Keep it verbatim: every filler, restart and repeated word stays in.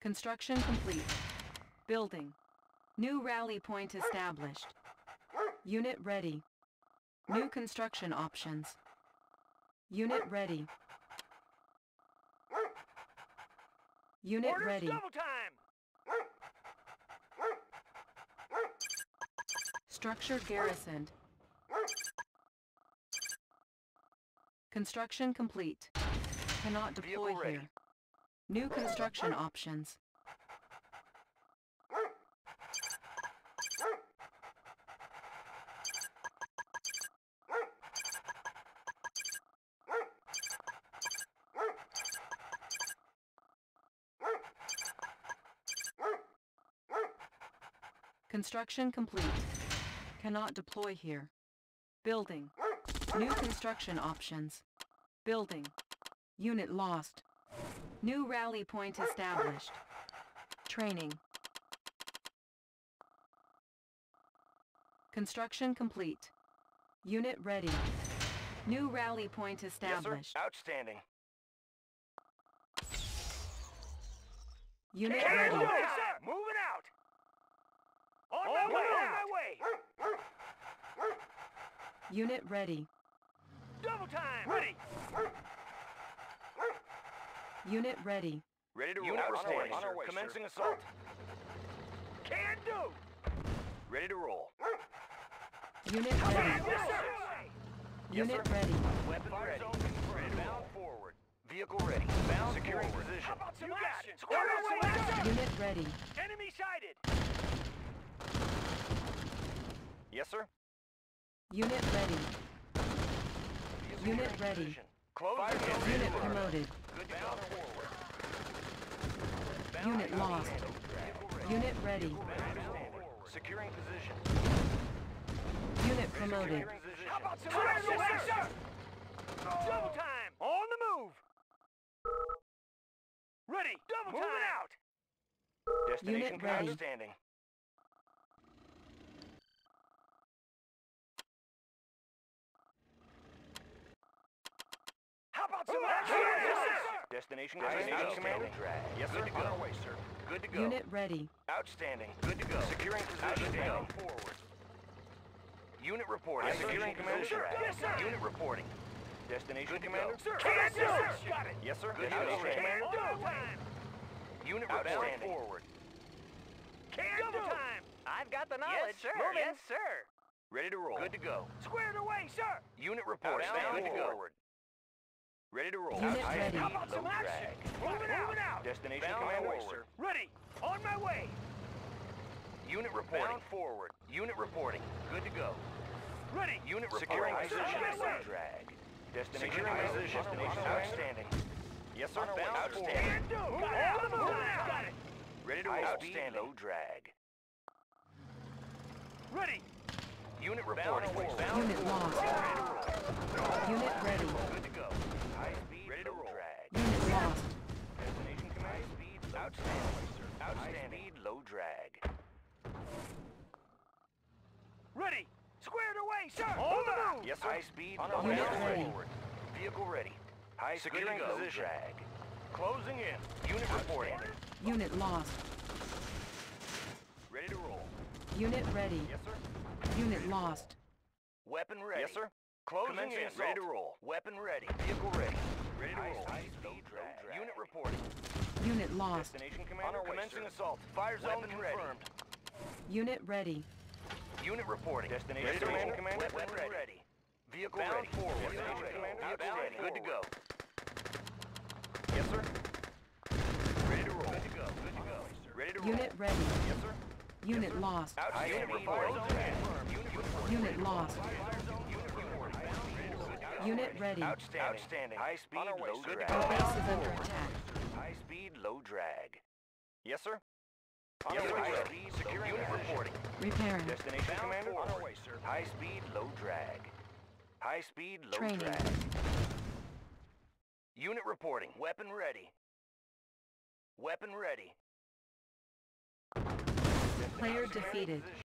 Construction complete. Building. New rally point established. Unit ready. New construction options. Unit ready. Unit Orders ready. double time! Structure garrisoned. Construction complete. Cannot deploy Vehicle ready. here. New construction options. Construction complete. Cannot deploy here. Building. New construction options. Building. Unit lost. New rally point established. Training. Construction complete. Unit ready. New rally point established. Yes, sir. Outstanding. Unit Can ready. do it, sir. Moving out. On my way. On my way. Unit ready. Double time. Ready. Unit ready. Ready to roll. Unit Outstanding, reporting. sir. On our way, Commencing sir. assault. Can do. Ready to roll. Unit ready. Yes, sir. Unit yes, sir. ready. Weapon ready. Ready to bound forward. Vehicle ready. Bound Securing forward. Position. How about some you action? Got it. Square away, sir. Unit ready. Enemy sighted. Yes, sir. Unit ready. Vehicle Unit in ready. position. Close Fire the zone. Unit promoted. Good to go. Forward. Unit lost. Unit ready. Securing position. Unit promoted. How about some action, sir? Double time. On the move. Ready. Double time. Moving out. Destination Unit ready. outstanding. How about some action? Yes, sir. Destination outstanding. Yes, sir. On our way, sir. Good to go. Unit ready. Outstanding. Good to go. Securing position. Down forward. Unit reporting. Yes, sir. Securing Commander. position. Yes, sir. Unit reporting. Destination Good to commander. go. Sir. Can do. do. Got it. Yes, sir. Good to Good go. Can Can do. Unit Outstanding. reporting. forward. Can Double do. time. I've got the knowledge, Yes, sir. moving. Yes, sir. Ready to roll. Good to go. Squared away, sir. Unit reporting. Outstanding. Good to go. Forward. Ready to roll. Unit High ready. speed, How about low some action? drag. Moving out. Moving out. Destination Bound commander. forward. Ready. On my way. Unit reporting. Bound forward. Unit reporting. Good to go. Ready. Unit Securing reporting. position. Yes, Low sir. Drag. Destination Securing commander. position. Destination On our way. outstanding. Yes, sir. On our way. Bound Outstanding. forward. Can do. Moving Got out. it. Moving out. Got it. Ready to High roll. speed, Outstanding. low drag. Ready. Unit reporting. away. Bound Unit forward. lost. Ready to roll. Unit ready. Good to go. High speed. Ready to roll. Drag. Unit lost. Destination command. Speed. Outstanding. Outstanding. Speed. Low drag. Ready. Squared away, sir. On the move. Yes, sir. High speed. On our low way. Unit drag. ready. Forward. Vehicle ready. High speed. Securing Low position. drag. Closing in. Unit reporting. Unit lost. Ready to roll. Unit ready. Yes, sir. Unit lost. Weapon ready. Yes, sir. Closing Commencing in. assault. Ready to roll. Weapon ready. Vehicle ready. Ready to roll. High speed. Low drag. Unit reporting. Unit lost. Destination commander. On our way, Commencing sir. assault. Fire zone Weapon confirmed. Unit ready. Unit reporting. Destination Ready to roll. commander. Commander. Weapon Weapon ready. Vehicle Bound ready. forward. Destination Ready. commander. Bound Vehicle ready. Good to go. forward. Yes, sir. Ready to roll. Good to go. Good to go. Ready to roll. Unit ready. Yes, sir. Unit lost. Out. High Unit speed. reporting. Low Unit drag. reporting. Unit lost. Unit reporting. Unit ready. Outstanding. Outstanding. High speed. On our way, Low sir. drag. Our base is under attack. High speed. Low drag. Yes, sir. On Yes, our sir. way, High sir. speed. Securing Unit position. reporting. Repairing. Destination Bound commander. forward. On our way, sir. High speed. Low drag. High speed. Low Training. drag. Unit reporting. Weapon ready. Weapon ready. Player defeated.